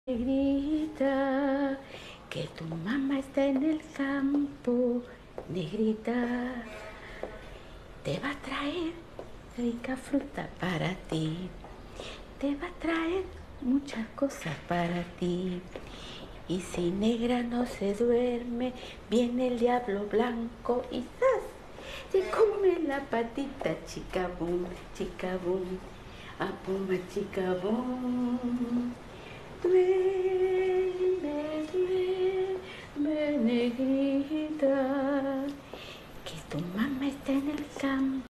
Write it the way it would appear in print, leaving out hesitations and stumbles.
Negrita, que tu mamá está en el campo, negrita, te va a traer rica fruta para ti, te va a traer muchas cosas para ti. Y si negra no se duerme, viene el diablo blanco y ¡zas! Se come la patita, chica boom, a puma chica boom.